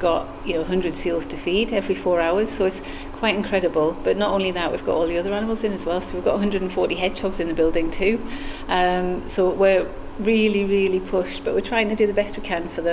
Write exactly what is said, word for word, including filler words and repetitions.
got, you know, one hundred seals to feed every four hours, so it's quite incredible. But not only that, we've got all the other animals in as well, so we've got one hundred forty hedgehogs in the building too. Um, so we're really, really pushed, but we're trying to do the best we can for them.